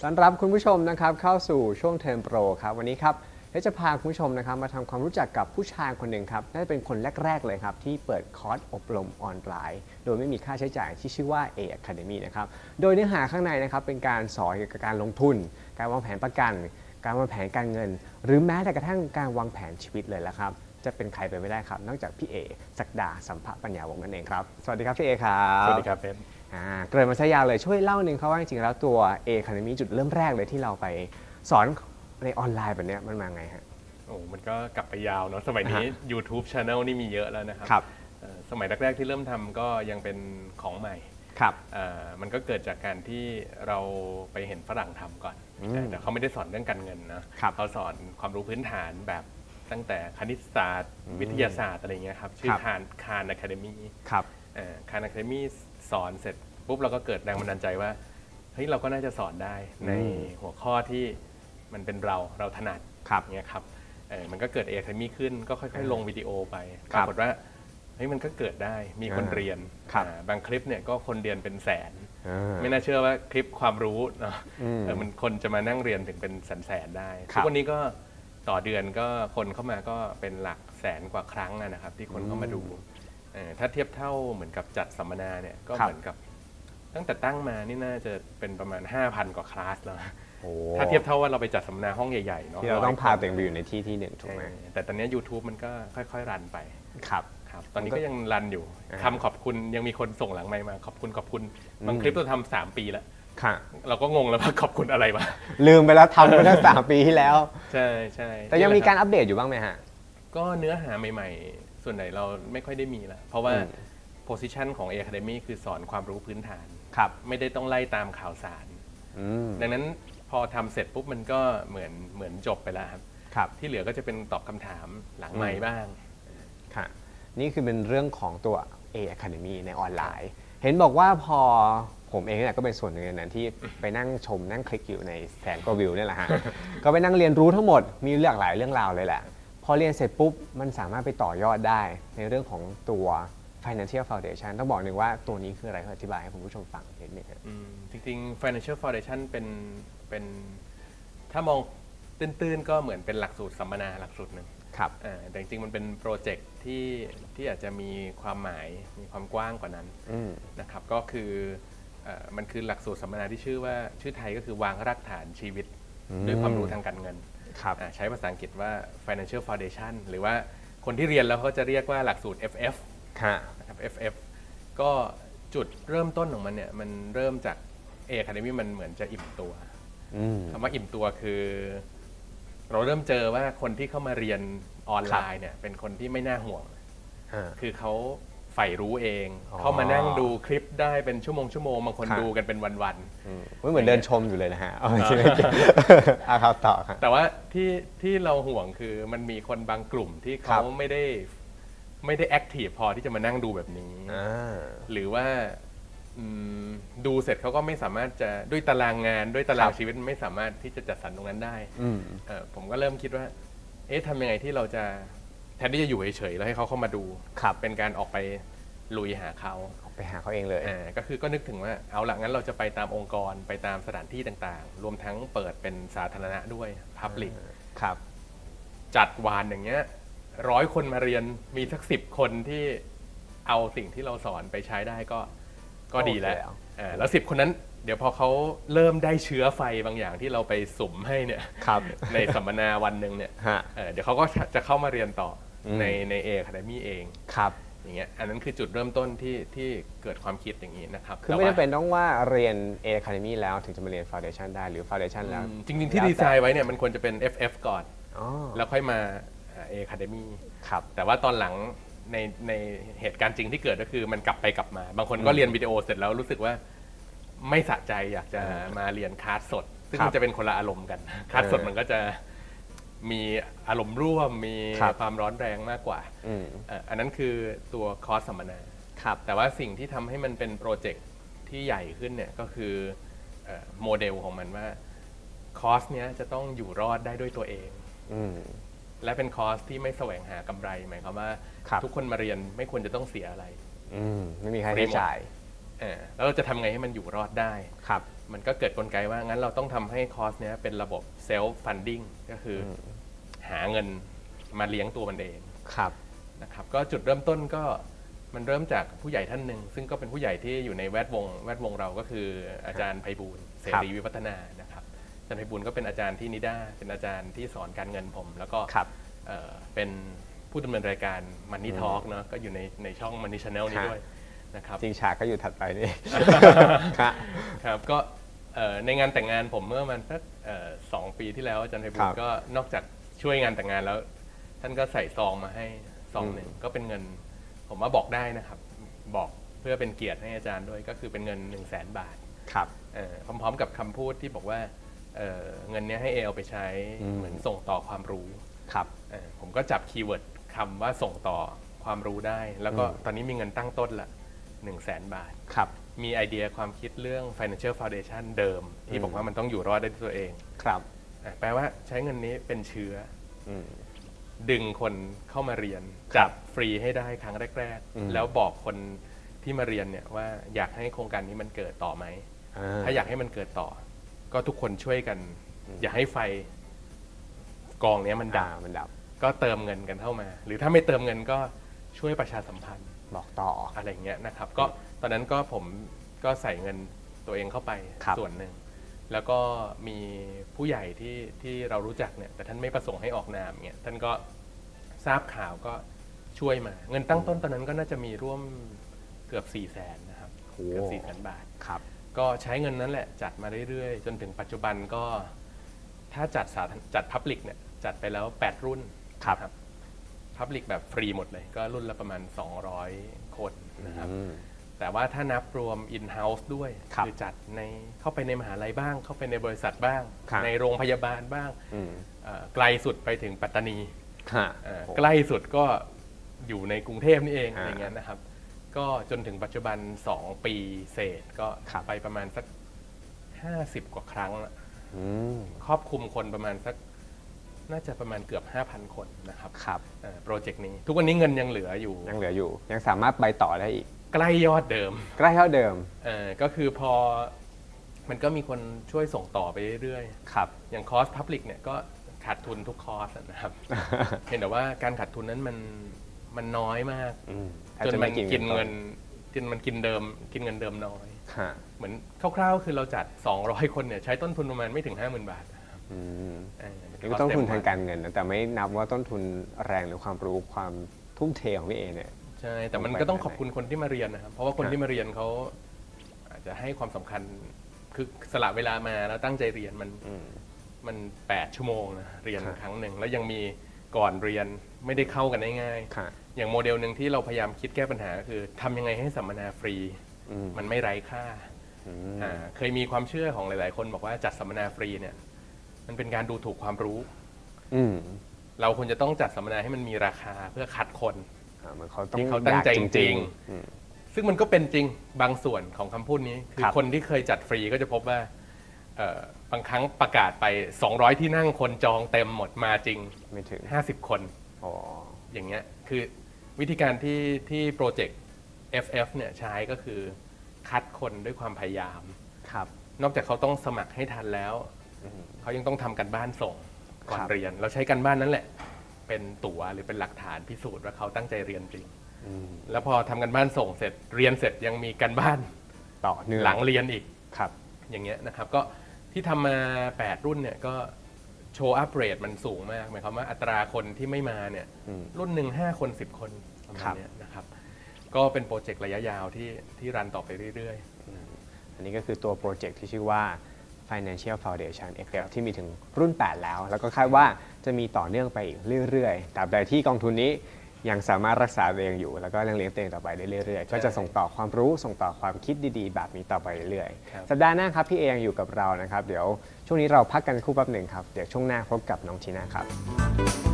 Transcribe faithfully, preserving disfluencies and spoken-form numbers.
ต้อนรับคุณผู้ชมนะครับเข้าสู่ช่วงเทอมโปรครับวันนี้ครับเราจะพาคุณผู้ชมนะครับมาทำความรู้จักกับผู้ชายคนหนึ่งครับน่าจะเป็นคนแรกๆเลยครับที่เปิดคอร์สอบรมออนไลน์โดยไม่มีค่าใช้จ่ายที่ชื่อว่า A Academy นะครับโดยเนื้อหาข้างในนะครับเป็นการสอนเกี่ยวกับการลงทุนการวางแผนประกันการวางแผนการเงินหรือแม้แต่กระทั่งการวางแผนชีวิตเลยละครับจะเป็นใครไปไม่ได้ครับนอกจากพี่เอศักดาสัมภปัญญาวงศ์นั่นเองครับสวัสดีครับพี่เอครับสวัสดีครับเพชรเกริ่นมาซะยาวเลยช่วยเล่าหนึ่งครับว่าจริงๆแล้วตัว A Academy จุดเริ่มแรกเลยที่เราไปสอนในออนไลน์แบบนี้มันมาไงฮะโอ้มันก็กลับไปยาวเนาะสมัยนี้ YouTube Channel นี่มีเยอะแล้วนะครับครับสมัยแรกๆที่เริ่มทำก็ยังเป็นของใหม่ครับมันก็เกิดจากการที่เราไปเห็นฝรั่งทำก่อนแต่เขาไม่ได้สอนเรื่องการเงินนะเขาสอนความรู้พื้นฐานแบบตั้งแต่คณิตศาสตร์วิทยาศาสตร์อะไรเงี้ยครับชื่อคานคานอะคาเดมี่คานอะคาเดมี่สอนเสร็จปุ๊บเราก็เกิดแรงบันดาลใจว่าเฮ้ยเราก็น่าจะสอนได้ในหัวข้อที่มันเป็นเราเราถนัดเงี้ยครับมันก็เกิด A Academy ขึ้นก็ค่อยๆลงวิดีโอไปปรากฏว่าเฮ้ยมันก็เกิดได้มีคนเรียนบางคลิปเนี่ยก็คนเรียนเป็นแสนไม่น่าเชื่อว่าคลิปความรู้เนาะมันคนจะมานั่งเรียนถึงเป็นแสนๆได้ทุกวันนี้ก็ต่อเดือนก็คนเข้ามาก็เป็นหลักแสนกว่าครั้งนะครับที่คนเข้ามาดูถ้าเทียบเท่าเหมือนกับจัดสัมมนาเนี่ยก็เหมือนกับตั้งแต่ตั้งมานี่น่าจะเป็นประมาณ ห้าพัน กว่าคลาสแล้วถ้าเทียบเท่าว่าเราไปจัดสัมมนาห้องใหญ่ๆเนาะที่เราต้องพาตัวเองไปอยู่ในที่ที่หนึ่งถูกไหมแต่ตอนนี้ YouTube มันก็ค่อยๆรันไปครับครับตอนนี้ก็ยังรันอยู่คำขอบคุณยังมีคนส่งหลังไมค์มาขอบคุณขอบคุณบางคลิปเราทำสามปีแล้วเราก็งงแล้วว่าขอบคุณอะไรวะลืมไปแล้วทำไปตั้งสามปีที่แล้วใช่ใช่แต่ยังมีการอัปเดตอยู่บ้างไหมฮะก็เนื้อหาใหม่ๆส่วนไหนเราไม่ค่อยได้มีแล้วเพราะว่าposition ของ A Academy คือสอนความรู้พื้นฐานไม่ได้ต้องไล่ตามข่าวสารดังนั้นพอทำเสร็จปุ๊บมันก็เหมือนเหมือนจบไปแล้วครับที่เหลือก็จะเป็นตอบคำถามหลังไมค์บ้างค่ะนี่คือเป็นเรื่องของตัว A Academy ในออนไลน์เห็นบอกว่าพอผมเองเนี่ยก็เป็นส่วนหนึ่งในนั้นที่ไปนั่งชมนั่งคลิกอยู่ในแสนกว่าวิวเนี่ยแหละฮะ ก็ไปนั่งเรียนรู้ทั้งหมดมีหลากหลายเรื่องราวเลยแหละพอเรียนเสร็จปุ๊บมันสามารถไปต่อยอดได้ในเรื่องของตัว Financial Foundation ต้องบอกหนึ่งว่าตัวนี้คืออะไรอธิบายให้คุณผู้ชมฟังนิดนึงจริงๆ Financial Foundation เป็นเป็นถ้ามองตื้นๆก็เหมือนเป็นหลักสูตรสัมมนาหลักสูตรหนึ่งครับแต่จริงๆมันเป็นโปรเจกต์ที่ที่อาจจะมีความหมายมีความกว้างกว่านั้นนะครับก็คือมันคือหลักสูตรสัมมนาที่ชื่อว่าชื่อไทยก็คือวางรากฐานชีวิตด้วยความรู้ทางการเงินใช้ภาษาอังกฤษว่า Financial Foundation หรือว่าคนที่เรียนแล้วเขาจะเรียกว่าหลักสูตร เอฟ เอฟ นะครับ เอฟ เอฟ ก็จุดเริ่มต้นของมันเนี่ยมันเริ่มจาก A Academy มันเหมือนจะอิ่มตัวคำว่าอิ่มตัวคือเราเริ่มเจอว่าคนที่เข้ามาเรียนออนไลน์เนี่ยเป็นคนที่ไม่น่าห่วงคือเขาใฝ่รู้เองเข้ามานั่งดูคลิปได้เป็นชั่วโมงชั่วโมงบางคนดูกันเป็นวันๆไม่เหมือนเดินชมอยู่เลยนะฮะเอาจริงๆอาครับต่อครับแต่ว่าที่ที่เราห่วงคือมันมีคนบางกลุ่มที่เขาไม่ได้ไม่ได้แอคทีฟพอที่จะมานั่งดูแบบนี้หรือว่าดูเสร็จเขาก็ไม่สามารถจะด้วยตารางงานด้วยตารางชีวิตไม่สามารถที่จะจัดสรรตรงนั้นได้ผมก็เริ่มคิดว่าเอ๊ะทำยังไงที่เราจะแทนที่จะอยู่เฉยๆแล้วให้เขาเข้ามาดูเป็นการออกไปลุยหาเขาออกไปหาเขาเองเลยก็คือก็นึกถึงว่าเอาละงั้นเราจะไปตามองค์กรไปตามสถานที่ต่างๆรวมทั้งเปิดเป็นสาธารณะด้วย Public ครับจัดวานอย่างเงี้ยร้อยคนมาเรียนมีสักสิบคนที่เอาสิ่งที่เราสอนไปใช้ได้ก็ก็ดีแล้วแล้วสิบคนนั้นเดี๋ยวพอเขาเริ่มได้เชื้อไฟบางอย่างที่เราไปสุ่มให้เนี่ยในสัมมนาวันหนึ่งเนี่ยเดี๋ยวเขาก็จะเข้ามาเรียนต่อในใน A Academy เองครับอย่างเงี้ยอันนั้นคือจุดเริ่มต้นที่ที่เกิดความคิดอย่างนี้นะครับคือไม่จำเป็นต้องว่าเรียน A Academy แล้วถึงจะมาเรียน Foundation ได้หรือ Foundation แล้วจริงๆที่ดีไซน์ไว้เนี่ยมันควรจะเป็น เอฟ เอฟ ก่อนแล้วค่อยมา A Academy ครับแต่ว่าตอนหลังในในเหตุการณ์จริงที่เกิดก็คือมันกลับไปกลับมาบางคนก็เรียนวิดีโอเสร็จแล้วรู้สึกว่าไม่สะใจอยากจะมาเรียนคลาสสดซึ่งมันจะเป็นคนละอารมณ์กันคลาสสดมันก็จะมีอารมณ์ร่วมมีความร้อนแรงมากกว่าอันนั้นคือตัวคอร์สสัมมนาแต่ว่าสิ่งที่ทำให้มันเป็นโปรเจกต์ที่ใหญ่ขึ้นเนี่ยก็คือโมเดลของมันว่าคอร์สเนี้ยจะต้องอยู่รอดได้ด้วยตัวเองและเป็นคอร์สที่ไม่แสวงหากำไรหมายความว่าทุกคนมาเรียนไม่ควรจะต้องเสียอะไรไม่มีค่าใช้จ่ายแล้วเราจะทำไงให้มันอยู่รอดได้มันก็เกิดกลไกว่างั้นเราต้องทำให้คอร์สเนี้ยเป็นระบบเซลฟ์ฟันดิ้งก็คือหาเงินมาเลี้ยงตัวมันเองครับนะครับก็จุดเริ่มต้นก็มันเริ่มจากผู้ใหญ่ท่านหนึ่งซึ่งก็เป็นผู้ใหญ่ที่อยู่ในแวดวงแวดวงเราก็คืออาจารย์ไพบูลย์เสรีวิวัฒนานะครับอาจารย์ไพบูลย์ก็เป็นอาจารย์ที่นิด้าเป็นอาจารย์ที่สอนการเงินผมแล้วก็เป็นผู้ดำเนินรายการ Money Talk เนาะก็อยู่ในในช่อง Money Channel นี้ด้วยนะครับจริงฉากก็อยู่ถัดไปนี่ครับก็ในงานแต่งงานผมเมื่อมันสักสองปีที่แล้วอาจารย์ไพบูลย์ก็นอกจากช่วยงานแต่งงานแล้วท่านก็ใส่ซองมาให้ซองหนึ่งก็เป็นเงินผมว่าบอกได้นะครับบอกเพื่อเป็นเกียรติให้อาจารย์ด้วยก็คือเป็นเงิน1นึ่งแสนบาทครับพร้อมๆกับคำพูดที่บอกว่าเ, เงินนี้ให้เอเอาไปใช้เหมือนส่งต่อความรู้ครับผมก็จับคีย์เวิร์ดคำว่าส่งต่อความรู้ได้แล้วก็ตอนนี้มีเงินตั้งต้นละหนึ่งแสนบาทครับมีไอเดียความคิดเรื่อง financial foundation เดิมที่บอกว่ามันต้องอยู่รอดได้ด้วยตัวเองครับแปลว่าใช้เงินนี้เป็นเชื้อดึงคนเข้ามาเรียนจับฟรีให้ได้ครั้งแรกๆแล้วบอกคนที่มาเรียนเนี่ยว่าอยากให้โครงการนี้มันเกิดต่อไหมถ้าอยากให้มันเกิดต่อก็ทุกคนช่วยกันอย่าให้ไฟกองนี้มันดับมันดับก็เติมเงินกันเข้ามาหรือถ้าไม่เติมเงินก็ช่วยประชาสัมพันธ์บอกต่ออะไรเงี้ยนะครับก็ตอนนั้นก็ผมก็ใส่เงินตัวเองเข้าไปส่วนหนึ่งแล้วก็มีผู้ใหญ่ที่ที่เรารู้จักเนี่ยแต่ท่านไม่ประสงค์ให้ออกนามเนี่ยท่านก็ทราบข่าวก็ช่วยมาเงินตั้งต้นตอนนั้นก็น่าจะมีร่วมเกือบสี่แสนนะครับเกือบสี่แสนบาทครับก็ใช้เงินนั้นแหละจัดมาเรื่อยๆจนถึงปัจจุบันก็ถ้าจัดสาจัดพับลิกเนี่ยจัดไปแล้วแปดรุ่นครับพับลิกแบบฟรีหมดเลยก็รุ่นละประมาณสองร้อยคนนะครับแต่ว่าถ้านับรวม in-house ด้วยคือจัดในเข้าไปในมหาลัยบ้างเข้าไปในบริษัทบ้างในโรงพยาบาลบ้างไกลสุดไปถึงปัตตานีใกล้สุดก็อยู่ในกรุงเทพนี่เองอย่างเงี้ยนะครับก็จนถึงปัจจุบันสองปีเศษก็ไปประมาณสักห้าสิบกว่าครั้งครอบคลุมคนประมาณสักน่าจะประมาณเกือบ ห้าพัน คนนะครับครับโปรเจกต์นี้ทุกวันนี้เงินยังเหลืออยู่ยังเหลืออยู่ยังสามารถไปต่อได้อีกใกล้ยอดเดิมใกล้ยอดเดิมเออก็คือพอมันก็มีคนช่วยส่งต่อไปเรื่อยๆครับอย่างคอร์สพับลิกเนี่ยก็ขาดทุนทุกคอร์สนะครับเห็นแต่ว่าการขาดทุนนั้นมันมันน้อยมากจนมันกินเงินจนมันกินเดิมกินเงินเดิมน้อยเหมือนคร่าวๆคือเราจัดสองร้อยคนเนี่ยใช้ต้นทุนประมาณไม่ถึง ห้าหมื่น บาทนี่ก็ต้นทุนทางการเงินนะแต่ไม่นับว่าต้นทุนแรงหรือความรู้ความทุ่มเทของพี่เอเนี่ยใช่แต่มันก็ต้องขอบคุณคนที่มาเรียนนะครับเพราะว่าคนที่มาเรียนเขาอาจจะให้ความสำคัญคือสละเวลามาแล้วตั้งใจเรียนมันมันแปดชั่วโมงนะเรียนครั้งหนึ่งแล้วยังมีก่อนเรียนไม่ได้เข้ากันง่ายๆอย่างโมเดลหนึ่งที่เราพยายามคิดแก้ปัญหาคือทำยังไงให้สัมมนาฟรีมันไม่ไร้ค่าเคยมีความเชื่อของหลายๆคนบอกว่าจัดสัมมนาฟรีเนี่ยมันเป็นการดูถูกความรู้เราควรจะต้องจัดสัมมนาให้มันมีราคาเพื่อขัดคนที่เขาตั้งใจจริงๆซึ่งมันก็เป็นจริงบางส่วนของคำพูดนี้คือคนที่เคยจัดฟรีก็จะพบว่าบางครั้งประกาศไปสองร้อยที่นั่งคนจองเต็มหมดมาจริงไม่ถึงห้าสิบคนอย่างเงี้ยคือวิธีการที่ที่โปรเจกต์ เอฟ เอฟ เนี่ยใช้ก็คือคัดคนด้วยความพยายามครับนอกจากเขาต้องสมัครให้ทันแล้วเขายังต้องทำกันบ้านส่งก่อนเรียนเราใช้กันบ้านนั้นแหละเป็นตั๋วหรือเป็นหลักฐานพิสูจน์ว่าเขาตั้งใจเรียนจริงแล้วพอทำกันบ้านส่งเสร็จเรียนเสร็จยังมีกันบ้านต่อเนื่องหลังเรียนอีกครับอย่างเงี้ยนะครับก็ที่ทำมาแปดรุ่นเนี่ยก็โชว์อัพเรทมันสูงมากหมายความว่าอัตราคนที่ไม่มาเนี่ยรุ่นหนึ่งห้าคนสิบคนประมาณนี้นะครับก็เป็นโปรเจกต์ระยะยาวที่ที่รันต่อไปเรื่อยๆอันนี้ก็คือตัวโปรเจกต์ที่ชื่อว่า Financial Foundation เอ็กซ์ เอฟ ที่มีถึงรุ่นแปดแล้วแล้วก็คาดว่าจะมีต่อเนื่องไปอีกเรื่อยๆตราบใดที่กองทุนนี้ยังสามารถรักษาตัวเองอยู่แล้วก็เลี้ยงตัวเองต่อไปได้เรื่อยๆก็จะส่งต่อความรู้ส่งต่อความคิดดีๆแบบนี้ต่อไปเรื่อยๆสัปดาห์หน้าครับพี่เอยังอยู่กับเรานะครับเดี๋ยวช่วงนี้เราพักกันคู่แป๊บหนึ่งครับเดี๋ยวช่วงหน้าพบกับน้องทีน่าครับ